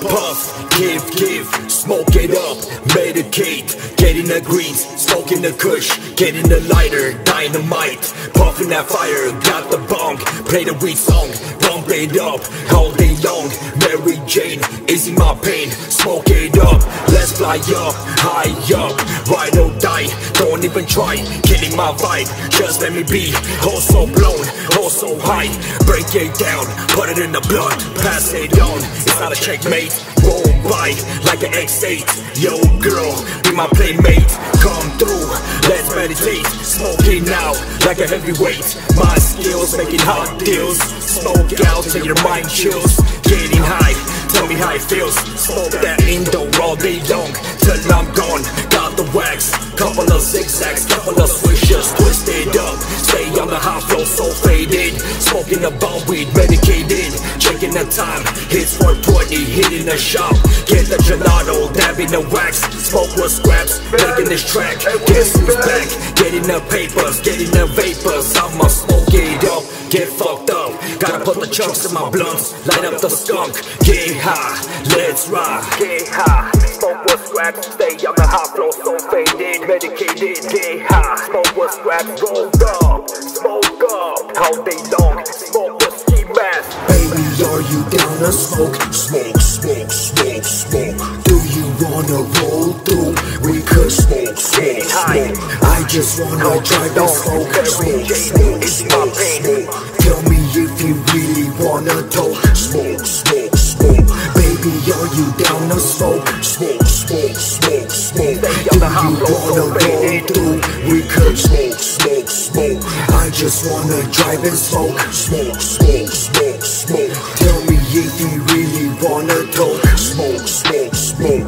puff, give, smoke it up, medicate, getting the greens, smoking the kush, getting the lighter, dynamite, puffing that fire, got the bong, play the weed song, pump it up, all day long, Mary Jane, easing my pain, smoke it up, let's fly up, high up, ride or die, don't even try, killing my vibe, just let me be, oh so blown, oh so high, break it down, put it in the blood, pass it on, it's not a checkmate, roll by like an X8, yo girl, be my playmate, come through, let's meditate, smoking now like a heavyweight, my skills making hot deals, smoke out till your mind chills, getting high, tell me how it feels, smoke that Indo all day long, till I'm gone, got the wax, couple of zigzags, couple of swishers, twisted up, stay on the high flow so faded, smoking a bomb weed, medicated, checking the time, hits 420, hitting the shop, get the gelato, dabbing the wax, smoke with scraps, making this track, guess who's back, getting the papers, getting the vapors, I'ma smoke it up, get fucked up, gotta put the chunks in my blunts, light up the skunk, get high, let's rock, get high, smoke with scraps, stay on the high flow so faded, medicated, get high, smoke with scraps, rolled up, smoke up, all day long, smoke with ski mask. Baby, are you down to smoke? Smoke, smoke, smoke, smoke. Do you wanna roll through? We could smoke, smoke, smoke. I just wanna drive and smoke, smoke, smoke, smoke, smoke. Tell me if you really wanna talk. Smoke, smoke, smoke. Baby, are you down to smoke? Smoke, smoke, smoke, smoke. Do you wanna roll through? We could smoke, smoke, smoke. I just wanna drive and smoke, smoke, smoke, smoke, smoke. Tell me if you really wanna talk. Smoke, smoke, smoke.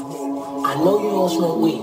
I know you don't smoke weed,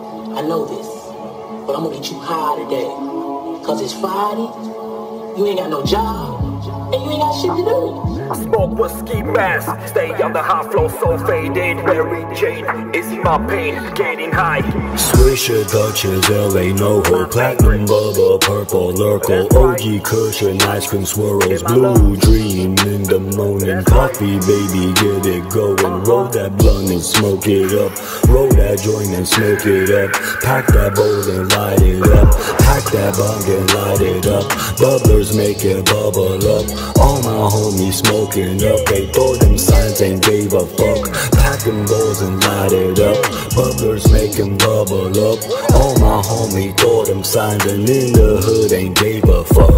I know this, but I'm gonna get you high today, cause it's Friday, you ain't got no job, and you ain't got shit to do. Smoke with ski mask, stay on the high flow so faded, Mary Jane, easing my pain, getting high. Swisher, Dutchess, LA, NoHo, Platinum, Bubba, Purple, Lurkle, OG, Cushion, Ice Cream Swirls, Blue Dream in the morning, coffee, baby, get it going, roll that blunt and smoke it up, roll that joint and smoke it up, pack that bowl and light it up, pack that bong and light it up, bubblers make it bubble up, all my homies smoking up, they throw them signs and gave a fuck, packing bowls and light it up, bubblers make them bubble up, all my homies throw them signs and in the hood ain't gave a fuck.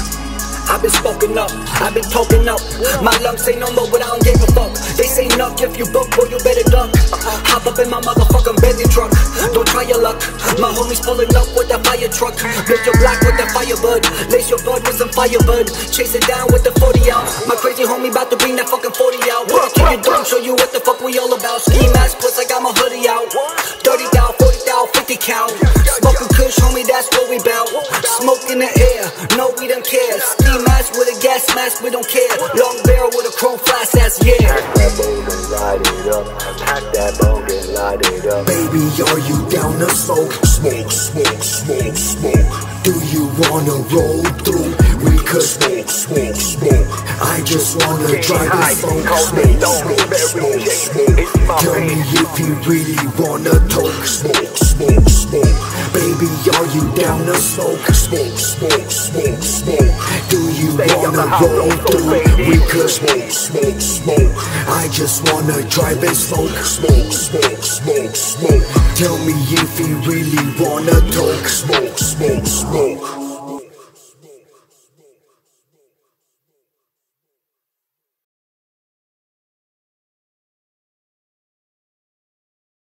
I've been spoken up, I've been talking up. My lungs say no more, but I don't give a fuck. They say knock if you book, boy, you better duck. Hop up in my motherfucking Bentley truck. Don't try your luck. My homies pulling up with that fire truck. Lift your block with that firebird. Lace your bud with some firebird. Chase it down with the 40 out. My crazy homie about to bring that fucking 40 out. Kick it down, show you what the fuck we all about. Ski mask, plus I got my hoodie out. 30 thou, 40 thou, 50 count. Smoking kush, homie, that's what we bout. Smoke in the air, no, we don't care. Ski mask with a gas mask, we don't care. Long barrel with a chrome flash ass, yeah. Pack that bowl and light it up, pack that bong and light it up. Baby, are you down to smoke? Smoke, smoke, smoke, smoke. Do you wanna roll through? We could smoke, smoke, smoke. I just wanna drive and smoke, smoke, smoke, smoke, smoke. Tell me if you really wanna talk. Smoke, smoke, smoke. Baby, are you down to smoke? Smoke, smoke, smoke, smoke. Do you wanna roll through? We could smoke, smoke, smoke. I just wanna drive and smoke, smoke, smoke, smoke, smoke. Tell me if you really wanna talk. Smoke, smoke, smoke.